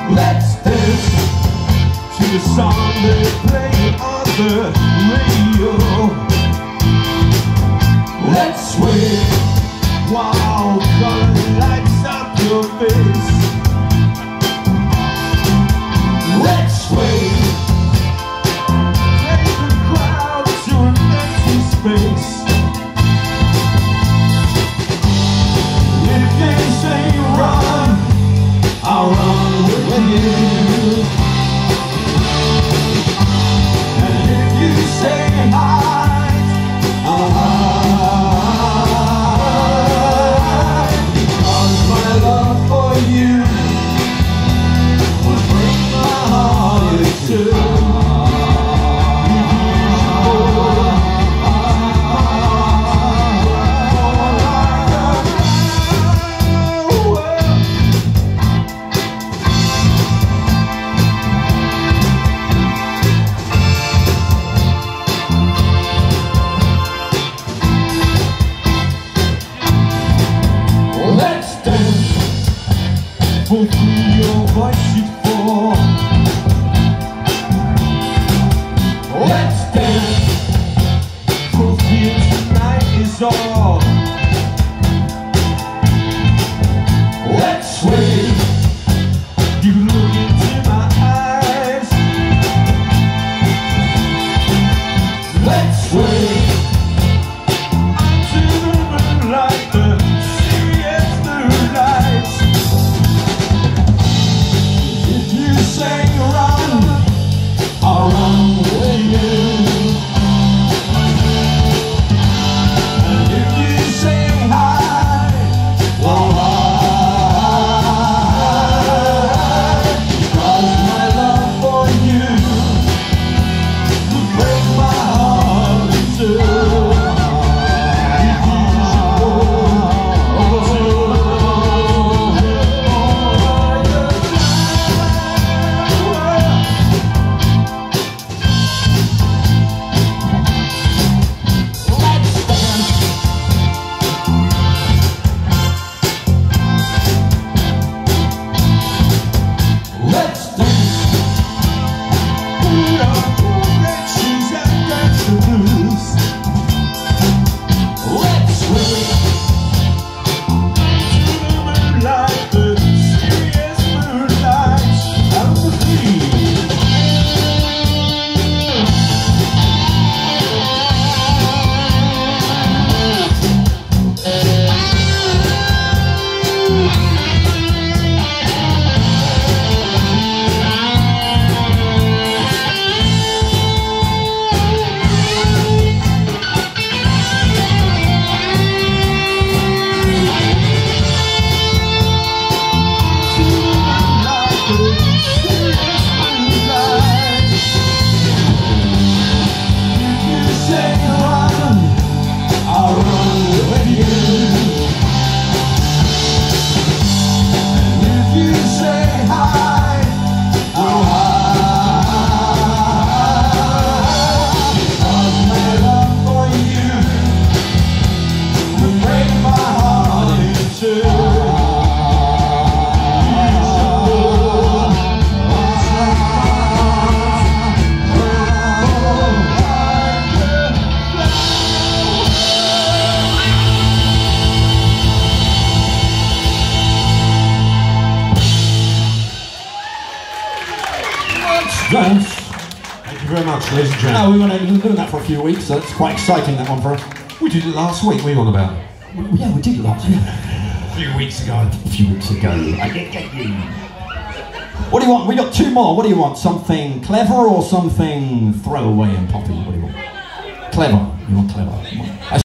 Let's dance to the song they play on the radio. Let's sway while color lights up your face. Let's sway, take the crowd to an empty space. If they say run, I'll run with you. And if you say hide, I'll hide. Because my love for you will break my heart in two. For free your voice is for. Let's dance, for fear tonight is all. Let's sway, you look into my eyes. Let's sway unto the moonlight, the serious moonlight. Say run, I'll run with you. And if you say hide, I'll hide. Because my love for you will break my heart in two. Dance. Thank you very much, ladies and gentlemen. No, we've been doing that for a few weeks, so it's quite exciting, that one for us. We did it last week, what are you on about? Yeah, we did it last week. A few weeks ago. What do you want? We got two more. What do you want? Something clever or something throwaway and poppy? What do you want? Clever. You want clever?